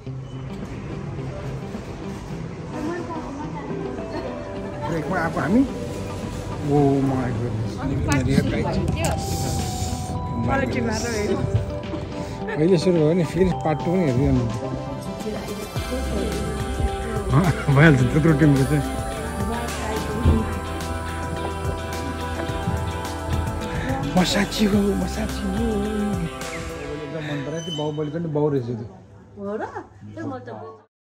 ब्रेकमा आएको हामी oh my goodness अहिले सुरु भयो नि फेरि पार्ट 2 पनि हेरिरहनु भइहाल्छ त्यत्रो टिमको चाहिँ मसाची हो एकदम मन परायो त्यो बाहुबली पनि बाउ रहेछ त्यो